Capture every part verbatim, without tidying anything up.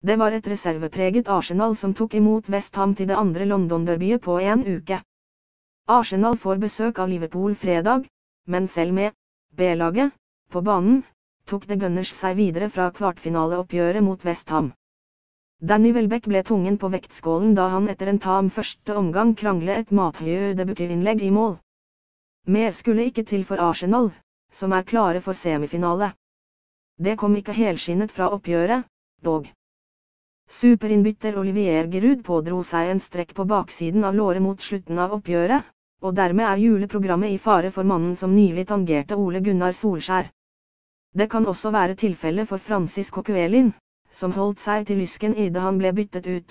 Det var et reservepreget Arsenal som tok imot West Ham til det andre London-derbyet på en uke. Arsenal får besøk av Liverpool fredag, men selv med B-laget på banen, tok The Gunners seg videre fra kvartfinaleoppgjøret mot West Ham. Danny Welbeck ble tungen på vektskålen da han etter en tam første omgang krangle et Mathieu-debuterinnlegg i mål. Mer skulle ikke til for Arsenal, som er klare for semifinale. Det kom ikke helskinnet fra oppgjøret, dog. Superinnbytter Olivier Giroud pådro seg en strekk på baksiden av låret mot slutten av oppgjøret, og dermed er juleprogrammet i fare for mannen som nylig tangerte Ole Gunnar Solskjær. Det kan også være tilfelle for Francis Coquelin, som holdt seg til lysken i det han ble byttet ut.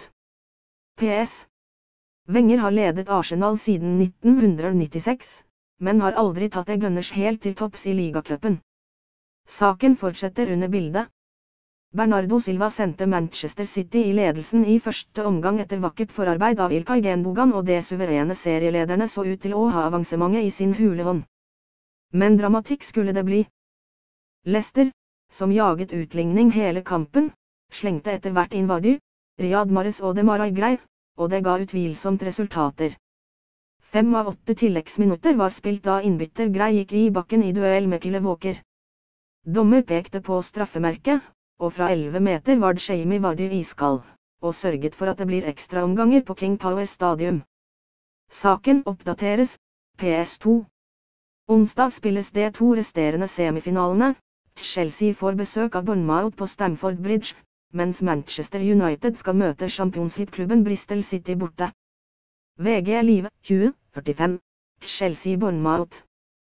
P S. Wenger har ledet Arsenal siden nitten nittiseks, men har aldri tatt The Gunners helt til topps i ligacupen. Saken fortsetter under bildet. Bernardo Silva sendte Manchester City i ledelsen i første omgang etter vakkert forarbeid av Ilkay Gundogan, og de suverene serielederne så ut til å ha avansementet i sin hule hånd. Men dramatikk skulle det bli. Leicester, som jaget utligning hele kampen, slengte etter hvert inn Vardy, Riyad Mahrez og Demarai Gray, og det ga utvilsomt resultater. Fem av åtte tilleggsminutter var spilt da innbytter Gray gikk i bakken i duell med Kyle Walker. Dommer pekte på straffemerket, og fra elleve meter var det Jamie Vardy iskald, og sørget for at det blir ekstraomganger på King Power Stadium. Saken oppdateres, P S to. Onsdag spilles de to resterende semifinalene. Chelsea får besøk av Bournemouth på Stamford Bridge, mens Manchester United skal møte Championship-klubben Bristol City borte. V G Live, tjue førtifem, Chelsea Bournemouth.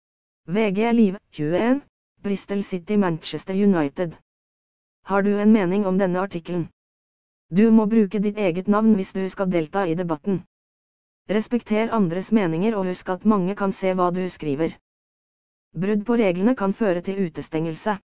V G Live, tjueen, Bristol City Manchester United. Har du en mening om denne artikkelen? Du må bruke ditt eget navn hvis du skal delta i debatten. Respekter andres meninger og husk at mange kan se hva du skriver. Brudd på reglene kan føre til utestengelse.